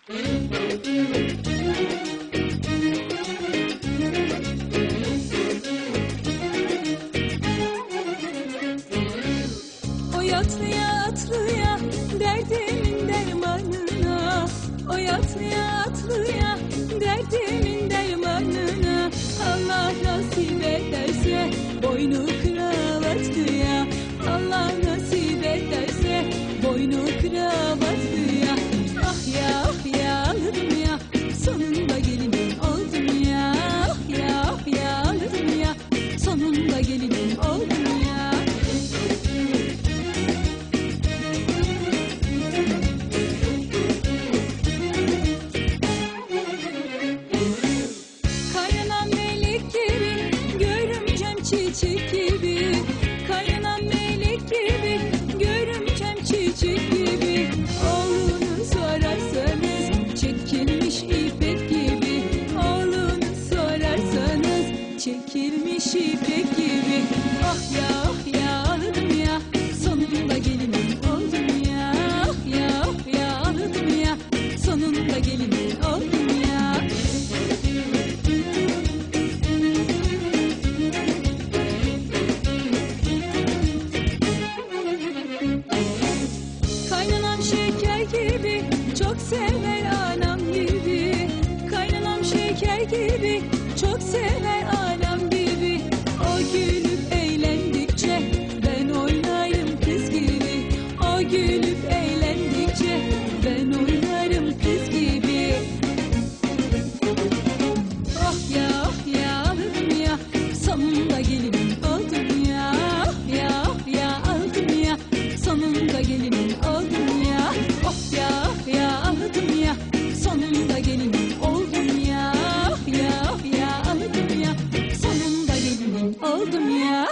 Oyatlıya atlıya derdimin dermanına, oyatlıya atlıya derdimin dermanına. Allah nasip ederse boynu kravatlıya, Allah nasip ederse boynu kravatlıya. Ah ya ah ya ağladım ya, sonunda gelinim oldum ya. Ah ya ah ya ağladım ya, sonunda gelinim oldum ya. Kaynanan melek gibi, görümcem çiçek gibi. Kaynanan melek gibi, görümcem çiçek gibi. Oğlunu sorarsanız çekilmiş ipek gibi. Oğlunu sorarsanız çekilmiş ipek gibi. Ah ya ah ya ağladım ya, sonunda gelinim oldum ya. Ah ya ah ya ağladım ya, sonunda gelinim oldum ya. Kaynanam şeker gibi, çok sever anam gibi. Kaynanam şeker gibi, çok sever anam gibi. O gülüp eğlendikçe ben oynarım kız gibi. O gülüp eğlendikçe ben oynarım kız gibi. Ah ya ah ya ağladım ya, sonunda gelinim oldum ya. Ah ya ah ya ağladım ya, sonunda gelinim oldum ya. Oh ya ah ya ağladım ya, sonunda gelinim oldum ya. Ah ya ah ya ağladım ya, sonunda gelinim oldum ya.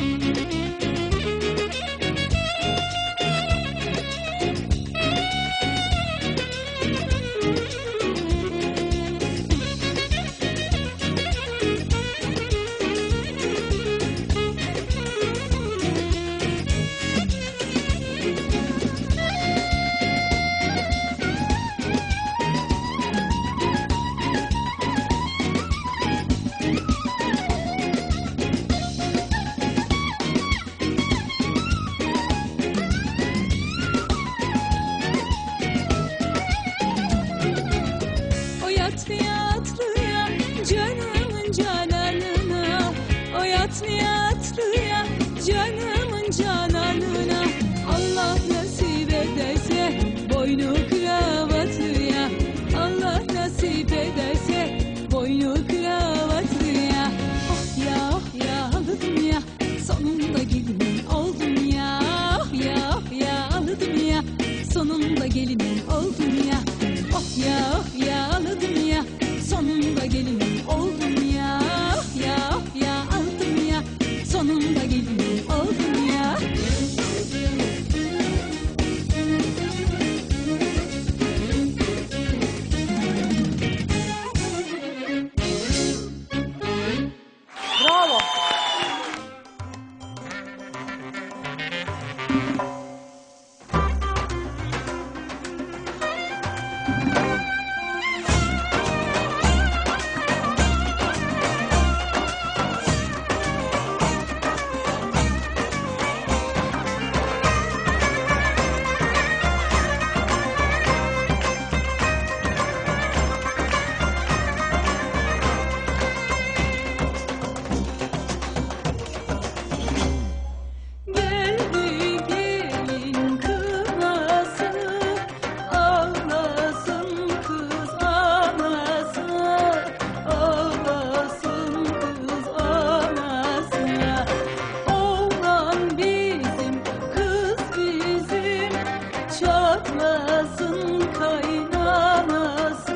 Oyatlıya atlıya canımın cananına, oyatlıya atlıya canımın cananına. Allah nasip ederse boynu kravatlıya, Allah nasip ederse boynu kravatlıya. Ah ya ah ya ağladım ya, sonunda gelinim oldum ya. Ah ya ah ya ağladım ya, sonunda gelinim oldum ya. Oh ya ah ya ağladım ya, sonunda gelinim oldum ya. Ah ya ah ya ağladım ya, sonunda gelinim oldum ya. Bravo. Geldi gelin kınası, ağlasın kız anası, ağlasın kız anası ya. Oğlan bizim, kız bizim, çatlasın kaynanası,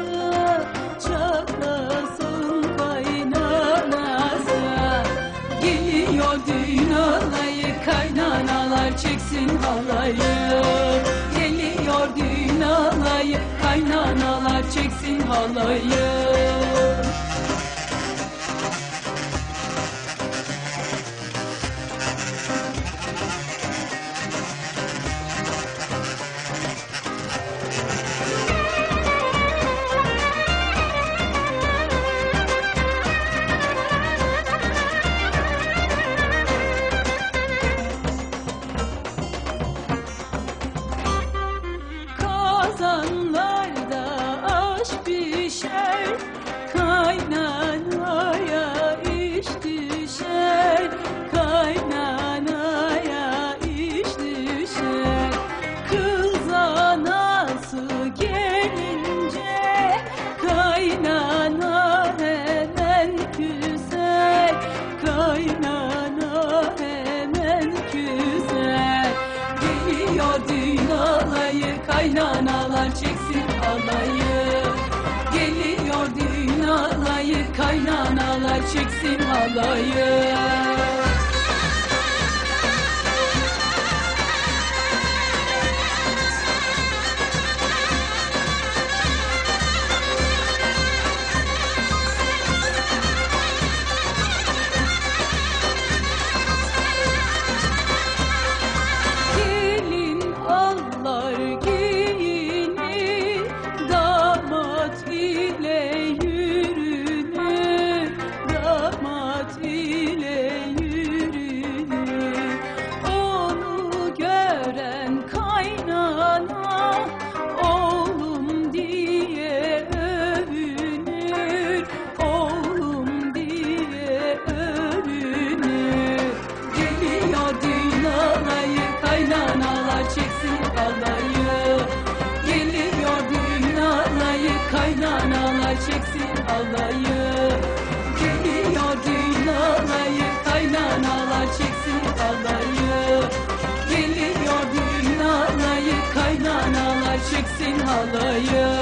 çatlasın kaynanası. Geliyor düğün alayı, kaynanalar çeksin halayı. Geliyor düğün alayı, kaynanalar çeksin halayı. halayı. Geliyor düğün alayı, kaynanalar çeksin halayı. Gelin allar giyinir, damat ile yürünür, damat ile yürünür. Onu gören kaynana oğlum diye övünür, oğlum diye övünür. Geliyor düğün alayı, kaynanalar çeksin halayı. Geliyor düğün alayı, kaynanalar çeksin halayı. Geliyor düğün alayı, kaynanalar çeksin halayı. Geliyor düğün alayı, kaynanalar çeksin halayı.